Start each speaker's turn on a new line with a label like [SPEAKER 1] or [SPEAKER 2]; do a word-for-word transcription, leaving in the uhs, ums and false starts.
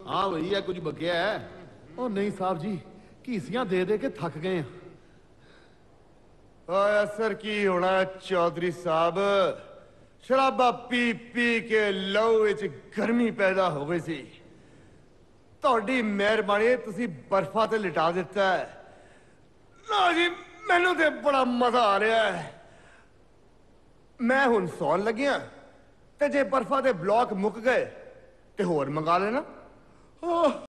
[SPEAKER 1] हाँ वही है, कुछ बकिया है?
[SPEAKER 2] ओ नहीं साहब जी, घीसियां दे दे के थक गए हैं।
[SPEAKER 3] असर की होना चौधरी साहब, शराबा पी पी के लहू विच गर्मी पैदा हो गई सी। ਤੁਹਾਡੀ ਮਿਹਰਬਾਨੀ ਤੁਸੀਂ ਬਰਫਾਂ ਤੇ ਲਿਟਾ ਦਿੱਤਾ ਹੈ ਨਾ ਜੀ। ਮੈਨੂੰ ਤੇ ਬੜਾ ਮਜ਼ਾ ਆ ਰਿਹਾ ਹੈ। ਮੈਂ ਹੁਣ ਸੌਣ ਲੱਗਿਆ ਤੇ ਜੇ ਬਰਫਾਂ ਦੇ ਬਲੌਕ ਮੁੱਕ ਗਏ ਤੇ ਹੋਰ ਮੰਗਾ ਲੈਣਾ।